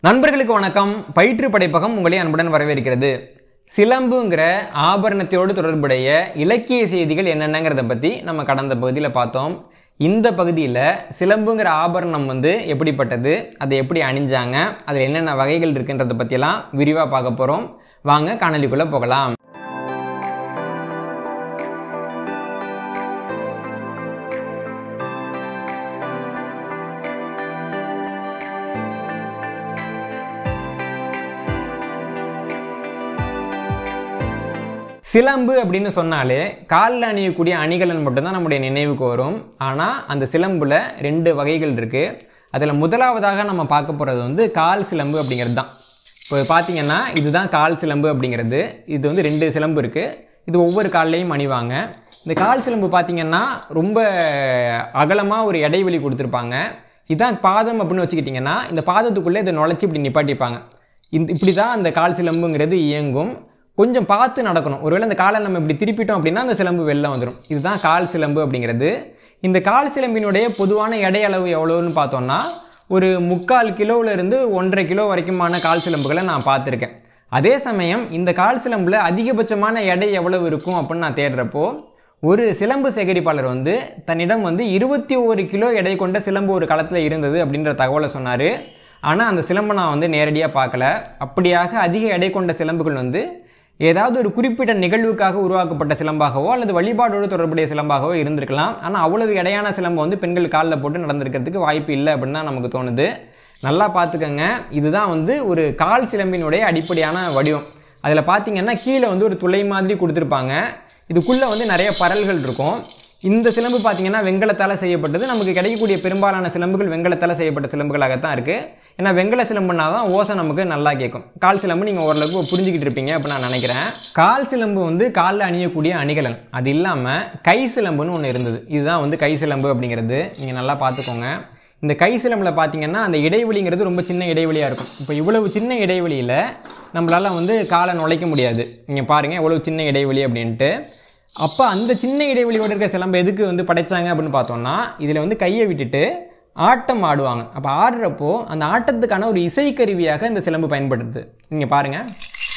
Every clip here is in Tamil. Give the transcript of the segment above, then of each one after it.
நண்பர்களுக்கு வணக்கம். பயிற்று படைப்பகம் உங்களை அன்புடன் வரவேற்கிறது. சிலம்புங்கிற ஆபரணத்தோடு தொடர்புடைய இலக்கிய செய்திகள் என்னென்னங்கிறத பற்றி நம்ம கடந்த பகுதியில் பார்த்தோம். இந்த பகுதியில் சிலம்புங்கிற ஆபரணம் எப்படிப்பட்டது, அதை எப்படி அணிஞ்சாங்க, அதில் என்னென்ன வகைகள் இருக்குன்றதை பற்றியெல்லாம் விரிவாக பார்க்க போகிறோம். வாங்க காணொலிக்குள்ளே போகலாம். சிலம்பு அப்படின்னு சொன்னாலே காலில் அணியக்கூடிய அணிகலன் மட்டும்தான் நம்முடைய நினைவுக்கு வரும். ஆனால் அந்த சிலம்பில் 2 வகைகள் இருக்குது. அதில் முதலாவதாக நம்ம பார்க்க போகிறது கால் சிலம்பு அப்படிங்கிறது தான். இப்போ பார்த்தீங்கன்னா இதுதான் கால் சிலம்பு அப்படிங்கிறது. இது 2 சிலம்பு இருக்குது. இது ஒவ்வொரு கால்லையும் அணிவாங்க. இந்த கால் சிலம்பு பார்த்தீங்கன்னா ரொம்ப அகலமாக ஒரு இடைவெளி கொடுத்துருப்பாங்க. இதுதான் பாதம் அப்படின்னு வச்சுக்கிட்டிங்கன்னா இந்த பாதத்துக்குள்ளே இதை நுழைச்சி இப்படி நிப்பாட்டிப்பாங்க. இப்படி தான் அந்த கால் சிலம்புங்கிறது இயங்கும். கொஞ்சம் பார்த்து நடக்கணும். ஒருவேளை இந்த காலை நம்ம இப்படி திருப்பிட்டோம் அப்படின்னா அந்த சிலம்பு வெளில வந்துடும். இதுதான் கால் சிலம்பு அப்படிங்கிறது. இந்த கால் சிலம்பினுடைய பொதுவான எடை அளவு எவ்வளோன்னு பார்த்தோம்னா ஒரு 3/4 கிலோவிலேருந்து 1.5 கிலோ வரைக்குமான கால் சிலம்புகளை நான் பார்த்துருக்கேன். அதே சமயம் இந்த கால் சிலம்பில் அதிகபட்சமான எடை எவ்வளவு இருக்கும் அப்படின்னு நான் தேடுறப்போ ஒரு சிலம்பு சேகரிப்பாளர் தன்னிடம் 21 கிலோ எடை கொண்ட சிலம்பு ஒரு காலத்தில் இருந்தது அப்படின்ற தகவலை சொன்னார். ஆனால் அந்த சிலம்பை நான் நேரடியாக பார்க்கல. அப்படியாக அதிக எடை கொண்ட சிலம்புகள் ஏதாவது ஒரு குறிப்பிட்ட நிகழ்வுக்காக உருவாக்கப்பட்ட சிலம்பாகவோ அல்லது வழிபாடோடு தொடர்புடைய சிலம்பாகவோ இருந்திருக்கலாம். ஆனால் அவ்வளவு எடையான சிலம்பை பெண்கள் காலில் போட்டு நடந்திருக்கிறதுக்கு வாய்ப்பு இல்லை அப்படின்னு தான் நமக்கு தோணுது. நல்லா பார்த்துக்கங்க. இதுதான் ஒரு கால் சிலம்பினுடைய அடிப்படையான வடிவம். அதில் பார்த்தீங்கன்னா கீழே ஒரு துளை மாதிரி கொடுத்துருப்பாங்க. இதுக்குள்ளே நிறைய பரல்கள் இருக்கும். இந்த சிலம்பு பார்த்தீங்கன்னா வெங்கலத்தால் செய்யப்பட்டது. நமக்கு கிடைக்கக்கூடிய பெரும்பாலான சிலம்புகள் வெங்கலத்தால் செய்யப்பட்ட சிலம்புகளாகத்தான் இருக்குது. ஏன்னா வெங்கல சிலம்புனா தான் ஓசை நமக்கு நல்லா கேட்கும். கால் சிலம்பு நீங்கள் ஓரளவுக்கு புரிஞ்சுக்கிட்டு இருப்பீங்க அப்படின்னு நான் நினைக்கிறேன். கால் சிலம்பு காலில் அணியக்கூடிய அணிகலன். அது இல்லாமல் கை சிலம்புன்னு ஒன்று இருந்தது. இதுதான் கை சிலம்பு அப்படிங்கிறது. நீங்கள் நல்லா பார்த்துக்கோங்க. இந்த கை சிலம்பில் பார்த்தீங்கன்னா அந்த இடைவெளிங்கிறது ரொம்ப சின்ன இடைவெளியாக இருக்கும். இப்போ இவ்வளவு சின்ன இடைவெளியில் நம்மளால் காலை நுழைக்க முடியாது. நீங்கள் பாருங்கள் எவ்வளவு சின்ன இடைவெளி அப்படின்ட்டு. அப்போ அந்த சின்ன இடைவெளியோடு இருக்கிற சிலம்பை எதுக்கு படைச்சாங்க அப்படின்னு பார்த்தோம்னா இதில் கையை விட்டுட்டு ஆட்டம் ஆடுவாங்க. அப்போ ஆடுறப்போ அந்த ஆட்டத்துக்கான ஒரு இசைக்கருவியாக இந்த சிலம்பு பயன்படுது. நீங்கள் பாருங்கள்,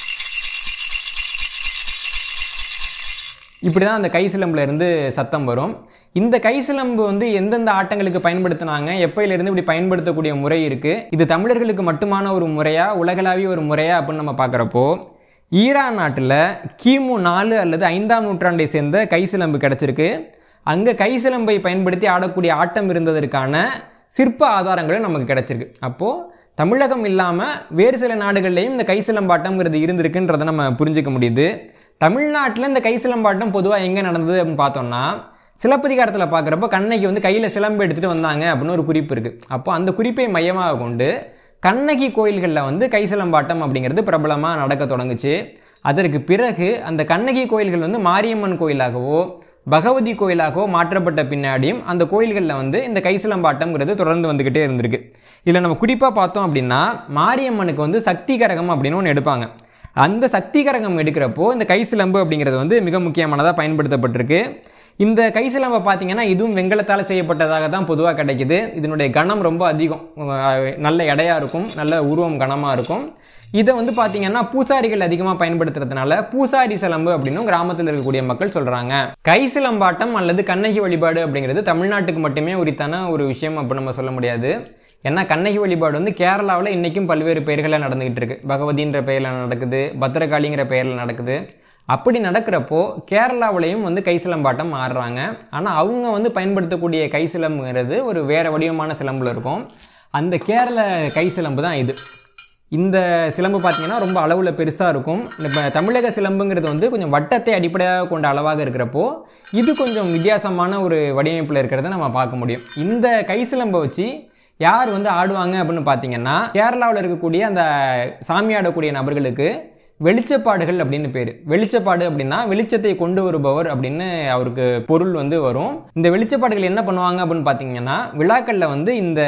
இப்படி தான் அந்த கை சிலம்புல இருந்து சத்தம் வரும். இந்த கை சிலம்பு எந்தெந்த ஆட்டங்களுக்கு பயன்படுத்தினாங்க, எப்பயிலிருந்து இப்படி பயன்படுத்தக்கூடிய முறை இருக்குது, இது தமிழர்களுக்கு மட்டுமான ஒரு முறையா உலகளாவிய ஒரு முறையா அப்படின்னு நம்ம பார்க்குறப்போ ஈரான் நாட்டில் கிமு 4 அல்லது 5ஆம் நூற்றாண்டை சேர்ந்த கை சிலம்பு கிடச்சிருக்கு. அங்கே கை சிலம்பை பயன்படுத்தி ஆடக்கூடிய ஆட்டம் இருந்ததற்கான சிற்ப ஆதாரங்களும் நமக்கு கிடச்சிருக்கு. அப்போது தமிழகம் இல்லாமல் வேறு சில நாடுகள்லேயும் இந்த கை சிலம்பாட்டம்ங்கிறது இருந்திருக்குன்றதை நம்ம புரிஞ்சிக்க முடியுது. தமிழ்நாட்டில் இந்த கை சிலம்பாட்டம் பொதுவாக எங்கே நடந்தது அப்படின்னு பார்த்தோம்னா சிலப்பதிகாரத்தில் பார்க்குறப்போ கண்ணகி கையில் சிலம்பு எடுத்துகிட்டு வந்தாங்க அப்படின்னு ஒரு குறிப்பு இருக்குது. அப்போ அந்த குறிப்பை மையமாக கொண்டு கண்ணகி கோயில்களில் கை சிலம்பாட்டம் அப்படிங்கிறது பிரபலமாக நடக்க தொடங்குச்சு. அதற்கு பிறகு அந்த கண்ணகி கோயில்கள் மாரியம்மன் கோயிலாகவோ பகவதி கோயிலாகவோ மாற்றப்பட்ட பின்னாடியும் அந்த கோயில்களில் இந்த கை சிலம்பாட்டம்ங்கிறது தொடர்ந்து வந்துக்கிட்டே இருந்திருக்கு. இதில் நம்ம குறிப்பாக பார்த்தோம் அப்படின்னா மாரியம்மனுக்கு சக்தி கரகம் அப்படின்னு ஒன்று எடுப்பாங்க. அந்த சக்தி கரகம் எடுக்கிறப்போ இந்த கை சிலம்பு அப்படிங்கிறது மிக முக்கியமானதாக பயன்படுத்தப்பட்டிருக்கு. இந்த கை சிலம்பை பார்த்தீங்கன்னா இதுவும் வெங்கலத்தால் செய்யப்பட்டதாக தான் பொதுவாக கிடைக்கிது. இதனுடைய கனம் ரொம்ப அதிகம், நல்ல எடையாக இருக்கும், நல்ல உருவம் கனமாக இருக்கும். இதை பார்த்தீங்கன்னா பூசாரிகள் அதிகமாக பயன்படுத்துறதுனால பூசாரி சிலம்பு அப்படின்னு கிராமத்தில் இருக்கக்கூடிய மக்கள் சொல்கிறாங்க. கை சிலம்பாட்டம் அல்லது கண்ணகி வழிபாடு அப்படிங்கிறது தமிழ்நாட்டுக்கு மட்டுமே உரித்தான ஒரு விஷயம் அப்படின்னு நம்ம சொல்ல முடியாது. ஏன்னா கண்ணகி வழிபாடு கேரளாவில் இன்றைக்கும் பல்வேறு பெயர்களில் நடந்துக்கிட்டு இருக்குது. பகவதின்ற பெயரில் நடக்குது, பத்திரகாளிங்கிற பெயரில் நடக்குது. அப்படி நடக்கிறப்போ கேரளாவிலையும் கை சிலம்பாட்டம் ஆடுறாங்க. ஆனால் அவங்க பயன்படுத்தக்கூடிய கை சிலம்புங்கிறது ஒரு வேறு வடிவமான சிலம்பில் இருக்கும். அந்த கேரள கை சிலம்பு தான் இது. இந்த சிலம்பு பார்த்திங்கன்னா ரொம்ப அளவில் பெருசாக இருக்கும். இப்போ தமிழக சிலம்புங்கிறது கொஞ்சம் வட்டத்தை அடிப்படையாக கொண்ட அளவாக இருக்கிறப்போ இது கொஞ்சம் வித்தியாசமான ஒரு வடிவமைப்பில் இருக்கிறத நம்ம பார்க்க முடியும். இந்த கை சிலம்பை வச்சு யார் ஆடுவாங்க அப்படின்னு பார்த்தீங்கன்னா கேரளாவில் இருக்கக்கூடிய அந்த சாமி ஆடக்கூடிய நபர்களுக்கு வெளிச்சப்பாடுகள் அப்படின்னு பேர். வெளிச்சப்பாடு அப்படின்னா வெளிச்சத்தை கொண்டு வருபவர் அப்படின்னு அவருக்கு பொருள் வரும். இந்த வெளிச்சப்பாடுகள் என்ன பண்ணுவாங்க அப்படின்னு பார்த்தீங்கன்னா விழாக்களில் இந்த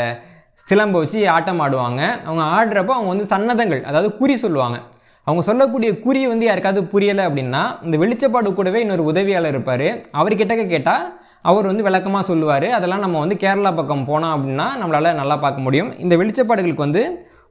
சிலம்பை வச்சு ஆட்டம் ஆடுவாங்க. அவங்க ஆடுறப்போ அவங்க சன்னதங்கள், அதாவது குறி சொல்லுவாங்க. அவங்க சொல்லக்கூடிய குறி யாருக்காவது புரியலை அப்படின்னா இந்த வெளிச்சப்பாடு கூடவே இன்னொரு உதவியாளர் இருப்பார். அவர்கிட்ட கேட்டால் அவர் விளக்கமாக சொல்லுவார். அதெல்லாம் நம்ம கேரளா பக்கம் போனோம் அப்படின்னா நம்மளால் நல்லா பார்க்க முடியும். இந்த வெளிச்சப்பாடுகளுக்கு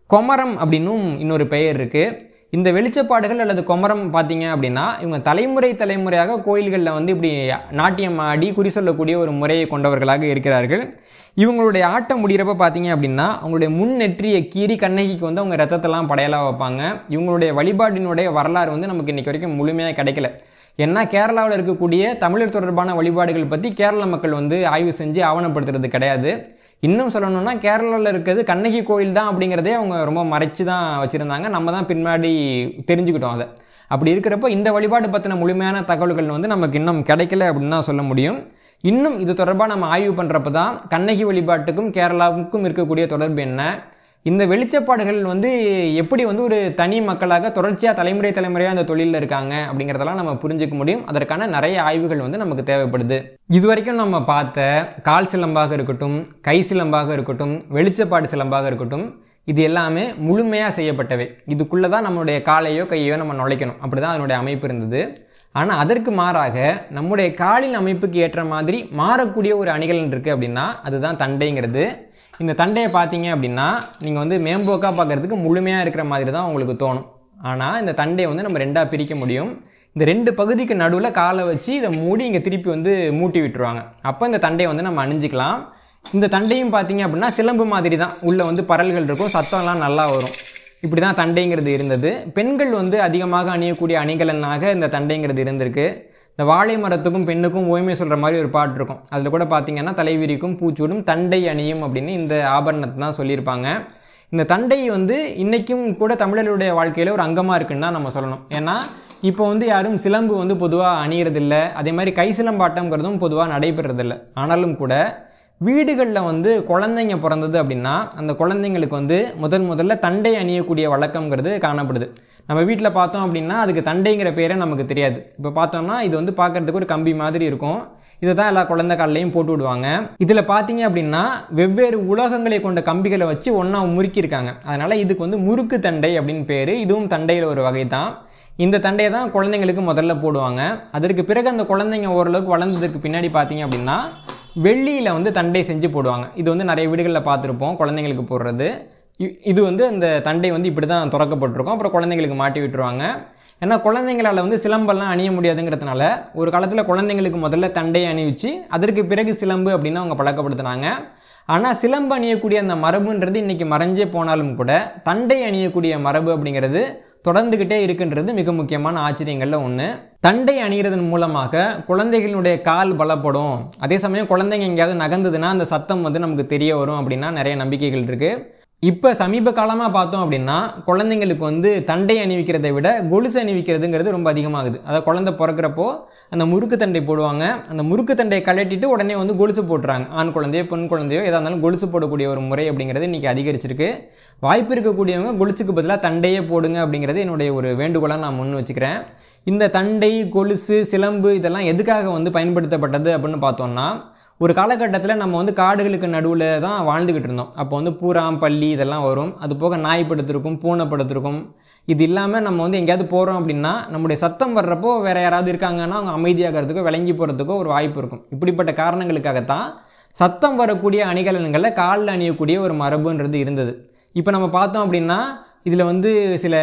கொமரம் அப்படின்னும் இன்னொரு பெயர் இருக்குது. இந்த வெளிச்சப்பாடுகள் அல்லது கொமரம் பார்த்தீங்க அப்படின்னா இவங்க தலைமுறையாக கோயில்களில் வந்து இப்படி நாட்டியம் ஆடி குறி சொல்லக்கூடிய ஒரு முறையை கொண்டவர்களாக இருக்கிறார்கள். இவங்களுடைய ஆட்டம் முடிகிறப்ப பார்த்தீங்க அப்படின்னா அவங்களுடைய முன் நெற்றியை கீறி கண்ணகிக்கு வந்து அவங்க ரத்தத்தெல்லாம் படையலாக வைப்பாங்க. இவங்களுடைய வழிபாட்டினுடைய வரலாறு வந்து நமக்கு இன்றைக்கி வரைக்கும் முழுமையாக கிடைக்கல. ஏன்னா கேரளாவில் இருக்கக்கூடிய தமிழர் தொடர்பான வழிபாடுகள் பற்றி கேரள மக்கள் வந்து ஆய்வு செஞ்சு ஆவணப்படுத்துறது கிடையாது. இன்னும் சொல்லணும்னா கேரளாவில் இருக்கிறது கண்ணகி கோயில் தான் அப்படிங்கிறதே அவங்க ரொம்ப மறைச்சு தான் வச்சுருந்தாங்க. நம்ம தான் பின்னாடி தெரிஞ்சுக்கிட்டோம் அதை. அப்படி இருக்கிறப்போ இந்த வழிபாடு பற்றின முழுமையான தகவல்கள் வந்து நமக்கு இன்னும் கிடைக்கல அப்படின்னு தான் சொல்ல முடியும். இன்னும் இது தொடர்பாக நம்ம ஆய்வு பண்ணுறப்ப தான் கண்ணகி வழிபாட்டுக்கும் கேரளாவுக்கும் இருக்கக்கூடிய தொடர்பு என்ன, இந்த வெளிச்சப்பாடுகள் வந்து எப்படி வந்து ஒரு தனி மக்களாக தொடர்ச்சியாக தலைமுறையாக அந்த தொழிலில் இருக்காங்க அப்படிங்கிறதெல்லாம் நம்ம புரிஞ்சிக்க முடியும். அதற்கான நிறைய ஆய்வுகள் வந்து நமக்கு தேவைப்படுது. இது வரைக்கும் நம்ம பார்த்த கால் சிலம்பாக இருக்கட்டும், கை சிலம்பாக இருக்கட்டும், வெளிச்சப்பாடு சிலம்பாக இருக்கட்டும், இது எல்லாமே முழுமையாக செய்யப்பட்டவை. இதுக்குள்ளே தான் நம்மளுடைய காலையோ கையோ நம்ம நுழைக்கணும், அப்படி தான் அதனுடைய அமைப்பு இருந்தது. ஆனால் அதற்கு மாறாக நம்முடைய காலின் அமைப்புக்கு ஏற்ற மாதிரி மாறக்கூடிய ஒரு அணிகலன் இருக்குது அப்படின்னா அதுதான் தண்டைங்கிறது. இந்த தண்டையை பார்த்தீங்க அப்படின்னா நீங்கள் வந்து மேம்போக்காக பார்க்குறதுக்கு முழுமையாக இருக்கிற மாதிரி தான் உங்களுக்கு தோணும். ஆனால் இந்த தண்டையை வந்து நம்ம ரெண்டாக பிரிக்க முடியும். இந்த ரெண்டு பகுதிக்கு நடுவில் காலை வச்சு இதை மூடி இங்கே திருப்பி வந்து மூட்டி விட்டுருவாங்க. அப்போ இந்த தண்டையை வந்து நம்ம அணிஞ்சிக்கலாம். இந்த தண்டையும் பார்த்தீங்க அப்படின்னா சிலம்பு மாதிரி தான், உள்ளே வந்து பரல்கள் இருக்கும், சத்தம்லாம் நல்லா வரும். இப்படி தான் தண்டைங்கிறது இருந்தது. பெண்கள் வந்து அதிகமாக அணியக்கூடிய அணிகலனாக இந்த தண்டைங்கிறது இருந்திருக்கு. இந்த வாழை மரத்துக்கும் பெண்ணுக்கும் ஓய்மை சொல்கிற மாதிரி ஒரு பாட்டு இருக்கும். அதில் கூட பார்த்திங்கன்னா தலைவிரிக்கும் பூச்சூடும் தண்டை அணியும் அப்படின்னு இந்த ஆபரணத்தை தான் சொல்லியிருப்பாங்க. இந்த தண்டை வந்து இன்றைக்கும் கூட தமிழர்களுடைய வாழ்க்கையில் ஒரு அங்கமாக இருக்குன்னு தான் நம்ம சொல்லணும். ஏன்னா இப்போ வந்து யாரும் சிலம்பு வந்து பொதுவாக அணியறதில்லை, அதே மாதிரி கை சிலம்பாட்டங்கிறதும் பொதுவாக நடைபெறதில்லை. ஆனாலும் கூட வீடுகளில் வந்து குழந்தைங்க பிறந்தது அப்படின்னா அந்த குழந்தைங்களுக்கு வந்து முதல்ல தண்டை அணியக்கூடிய வழக்கங்கிறது காணப்படுது. நம்ம வீட்டில் பார்த்தோம் அப்படின்னா அதுக்கு தண்டைங்கிற பேரே நமக்கு தெரியாது. இப்போ பார்த்தோம்னா இது வந்து பார்க்குறதுக்கு ஒரு கம்பி மாதிரி இருக்கும். இதை தான் எல்லா குழந்தை காலையும் போட்டு விடுவாங்க. இதில் பார்த்தீங்க அப்படின்னா வெவ்வேறு உலோகங்களை கொண்ட கம்பிகளை வச்சு ஒன்றா முறுக்கியிருக்காங்க. அதனால் இதுக்கு வந்து முறுக்கு தண்டை அப்படின்னு பேர். இதுவும் தண்டையில் ஒரு வகை தான். இந்த தண்டையை தான் குழந்தைங்களுக்கு முதல்ல போடுவாங்க. அதற்கு பிறகு அந்த குழந்தைங்க ஓரளவுக்கு வளர்ந்ததுக்கு பின்னாடி பார்த்தீங்க அப்படின்னா வெள்ளியில் வந்து தண்டை செஞ்சு போடுவாங்க. இது வந்து நிறைய வீடுகளில் பார்த்துருப்போம் குழந்தைங்களுக்கு போடுறது. இது வந்து அந்த தண்டை வந்து இப்படி தான் திறக்கப்பட்டிருக்கும். அப்புறம் குழந்தைங்களுக்கு மாட்டி விட்டுருவாங்க. ஏன்னா குழந்தைங்களால் வந்து சிலம்பெல்லாம் அணிய முடியாதுங்கிறதுனால ஒரு காலத்தில் குழந்தைங்களுக்கு முதல்ல தண்டையை அணிவிச்சு அதற்கு பிறகு சிலம்பு அப்படின்னு அவங்க பழக்கப்படுத்தினாங்க. ஆனால் சிலம்பு அணியக்கூடிய அந்த மரபுன்றது இன்றைக்கி மறைஞ்சே போனாலும் கூட தண்டை அணியக்கூடிய மரபு அப்படிங்கிறது தொடர்ந்துக்கிட்டே இருக்குன்றது மிக முக்கியமான ஆச்சரியங்களில் ஒன்று. தண்டை அணிகிறதன் மூலமாக குழந்தைகளுடைய கால் பலப்படும், அதே சமயம் குழந்தைங்க எங்கேயாவது நகர்ந்ததுன்னா அந்த சத்தம் வந்து நமக்கு தெரிய வரும் அப்படின்னா நிறைய நம்பிக்கைகள் இருக்குது. இப்போ சமீப காலமாக பார்த்தோம் அப்படின்னா குழந்தைங்களுக்கு வந்து தண்டை அணிவிக்கிறதை விட கொலுசு அணிவிக்கிறதுங்கிறது ரொம்ப அதிகமாகுது. அதாவது குழந்தை பிறக்கிறப்போ அந்த முறுக்கு தண்டை போடுவாங்க. அந்த முறுக்கு தண்டையை கழட்டிட்டு உடனே வந்து கொலுசு போட்டுறாங்க. ஆண் குழந்தையோ பெண் குழந்தையோ எதாக இருந்தாலும் கொலுசு போடக்கூடிய ஒரு முறை அப்படிங்கிறது இன்றைக்கி அதிகரிச்சிருக்கு. வாய்ப்பு இருக்கக்கூடியவங்க கொலுசுக்கு பதிலாக தண்டையே போடுங்க அப்படிங்கிறது என்னுடைய ஒரு வேண்டுகோளாக நான் முன் வச்சுக்கிறேன். இந்த தண்டை, கொலுசு, சிலம்பு இதெல்லாம் எதுக்காக வந்து பயன்படுத்தப்பட்டது அப்படின்னு பார்த்தோம்னா ஒரு காலகட்டத்தில் நம்ம வந்து காடுகளுக்கு நடுவில் தான் வாழ்ந்துக்கிட்டு இருந்தோம். அப்போ வந்து பூராம், பள்ளி இதெல்லாம் வரும். அது போக நாய் படுத்திருக்கும், பூனை படுத்திருக்கும். இது இல்லாமல் நம்ம வந்து எங்கேயாவது போகிறோம் அப்படின்னா நம்முடைய சத்தம் வர்றப்போ வேறு யாராவது இருக்காங்கன்னா அவங்க அமைதியாகிறதுக்கோ விளங்கி போகிறதுக்கோ ஒரு வாய்ப்பு இருக்கும். இப்படிப்பட்ட காரணங்களுக்காகத்தான் சத்தம் வரக்கூடிய அணிகலன்களில் காலில் அணியக்கூடிய ஒரு மரபுன்றது இருந்தது. இப்போ நம்ம பார்த்தோம் அப்படின்னா இதில் வந்து சில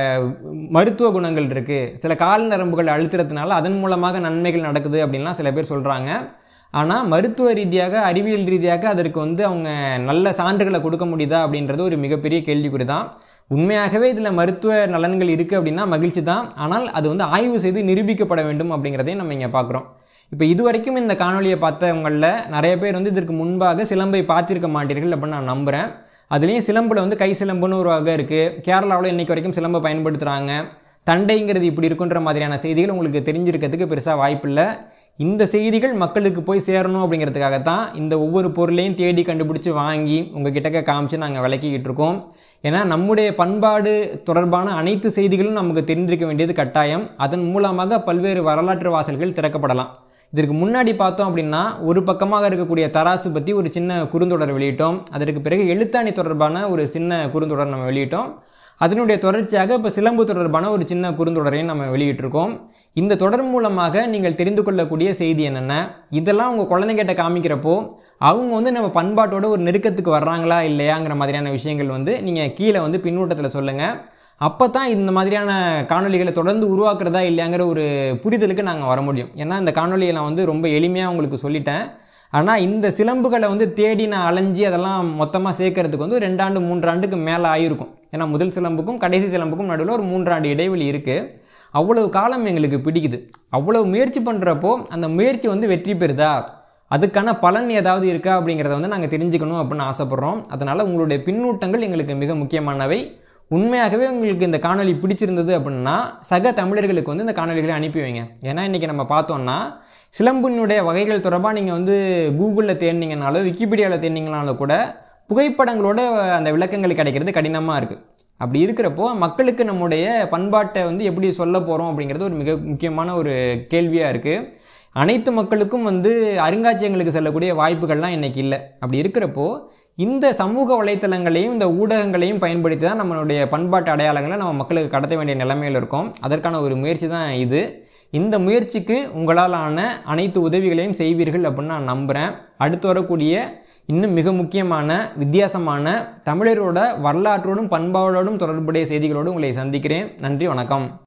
மருத்துவ குணங்கள் இருக்குது, சில கால் நரம்புகள் அழுத்துறதுனால அதன் மூலமாக நன்மைகள் நடக்குது அப்படின்லாம் சில பேர் சொல்கிறாங்க. ஆனால் மருத்துவ ரீதியாக, அறிவியல் ரீதியாக அதற்கு வந்து அவங்க நல்ல சான்றுகளை கொடுக்க முடியுதா அப்படின்றது ஒரு மிகப்பெரிய கேள்விக்குறி தான். உண்மையாகவே இதில் மருத்துவ நலன்கள் இருக்குது அப்படின்னா மகிழ்ச்சி தான். ஆனால் அது வந்து ஆய்வு செய்து நிரூபிக்கப்பட வேண்டும் அப்படிங்கிறதையும் நம்ம இங்கே பார்க்குறோம். இப்போ இதுவரைக்கும் இந்த காணொலியை பார்த்தவங்களில் நிறைய பேர் வந்து இதற்கு முன்பாக சிலம்பை பார்த்திருக்க மாட்டீர்கள் அப்படின்னு நான் நம்புகிறேன். அதுலேயும் சிலம்பில் வந்து கை சிலம்புன்னு ஒரு வகை இருக்குது. கேரளாவில் இன்றைக்கு வரைக்கும் சிலம்பை பயன்படுத்துகிறாங்க. தண்டைங்கிறது இப்படி இருக்குன்ற மாதிரியான செய்திகள் உங்களுக்கு தெரிஞ்சிருக்கிறதுக்கு பெருசாக வாய்ப்பில்லை. இந்த செய்திகள் மக்களுக்கு போய் சேரணும் அப்படிங்கிறதுக்காகத்தான் இந்த ஒவ்வொரு பொருளையும் தேடி கண்டுபிடிச்சி வாங்கி உங்கள் கிட்டக்க காமிச்சு நாங்கள் விளக்கிக்கிட்டு இருக்கோம். ஏன்னா நம்முடைய பண்பாடு தொடர்பான அனைத்து செய்திகளும் நமக்கு தெரிந்திருக்க வேண்டியது கட்டாயம். அதன் மூலமாக பல்வேறு வரலாற்று வாசல்கள் திறக்கப்படலாம். இதற்கு முன்னாடி பார்த்தோம் அப்படின்னா ஒரு பக்கமாக இருக்கக்கூடிய தராசு பற்றி ஒரு சின்ன குறுந்தொடர் வெளியிட்டோம். அதற்கு பிறகு எழுத்தாணி தொடர்பான ஒரு சின்ன குறுந்தொடர் நம்ம வெளியிட்டோம். அதனுடைய தொடர்ச்சியாக இப்போ சிலம்பு தொடர்பான ஒரு சின்ன குறுந்தொடரையும் நம்ம வெளியிட்டிருக்கோம். இந்த தொடர் மூலமாக நீங்கள் தெரிந்து கொள்ளக்கூடிய செய்தி என்னென்ன, இதெல்லாம் உங்கள் குழந்தைகிட்ட காமிக்கிறப்போ அவங்க வந்து நம்ம பண்பாட்டோட ஒரு நெருக்கத்துக்கு வர்றாங்களா இல்லையாங்கிற மாதிரியான விஷயங்கள் வந்து நீங்கள் கீழே வந்து பின்னூட்டத்தில் சொல்லுங்கள். அப்போ தான் இந்த மாதிரியான காணொலிகளை தொடர்ந்து உருவாக்குறதா இல்லையாங்கிற ஒரு புரிதலுக்கு நாங்கள் வர முடியும். ஏன்னா இந்த காணொலியை நான் வந்து ரொம்ப எளிமையாக உங்களுக்கு சொல்லிட்டேன். ஆனால் இந்த சிலம்புகளை வந்து தேடி நான் அலைஞ்சி அதெல்லாம் மொத்தமாக சேர்க்கறதுக்கு வந்து 2 ஆண்டு 3 ஆண்டுக்கு மேலே ஆகிருக்கும். ஏன்னா முதல் சிலம்புக்கும் கடைசி சிலம்புக்கும் நடுவில் ஒரு 3 ஆண்டு இடைவெளி இருக்குது. அவ்வளவு காலம் எங்களுக்கு பிடிக்குது. அவ்வளவு முயற்சி பண்ணுறப்போ அந்த முயற்சி வந்து வெற்றி பெறுதா, அதுக்கான பலன் ஏதாவது இருக்கா அப்படிங்கிறத வந்து நாங்கள் தெரிஞ்சுக்கணும் அப்படின்னு ஆசைப்பட்றோம். அதனால் உங்களுடைய பின்னூட்டங்கள் எங்களுக்கு மிக முக்கியமானவை. உண்மையாகவே உங்களுக்கு இந்த காணொலி பிடிச்சிருந்தது அப்படின்னா சக தமிழர்களுக்கு வந்து இந்த காணொலிகளை அனுப்பி வைங்க. ஏன்னா இன்றைக்கி நம்ம பார்த்தோன்னா சிலம்பினுடைய வகைகள் தொடர்பாக நீங்கள் வந்து கூகுளில் தேடினீங்கனாலோ விக்கிபீடியாவில் தேடினீங்கனாலோ கூட புகைப்படங்களோட அந்த விளக்கங்கள் கிடைக்கிறது கடினமாக இருக்குது. அப்படி இருக்கிறப்போ மக்களுக்கு நம்முடைய பண்பாட்டை வந்து எப்படி சொல்ல போகிறோம் அப்படிங்கிறது ஒரு மிக முக்கியமான ஒரு கேள்வியாக இருக்குது. அனைத்து மக்களுக்கும் வந்து அருங்காட்சியகங்களுக்கு செல்லக்கூடிய வாய்ப்புகள்லாம் இன்றைக்கி இல்லை. அப்படி இருக்கிறப்போ இந்த சமூக வலைத்தளங்களையும் இந்த ஊடகங்களையும் பயன்படுத்தி தான் நம்மளுடைய பண்பாட்டு அடையாளங்களை நம்ம மக்களுக்கு கடத்த வேண்டிய நிலைமையில் இருக்கோம். அதற்கான ஒரு முயற்சி தான் இது. இந்த முயற்சிக்கு உங்களால் ஆன அனைத்து உதவிகளையும் செய்வீர்கள் அப்படின்னு நான் நம்புகிறேன். அடுத்து வரக்கூடிய இன்னும் மிக முக்கியமான வித்தியாசமான தமிழரோட வரலாற்றோடும் பண்பாடோடும் தொடர்புடைய செய்திகளோடு உங்களை சந்திக்கிறேன். நன்றி, வணக்கம்.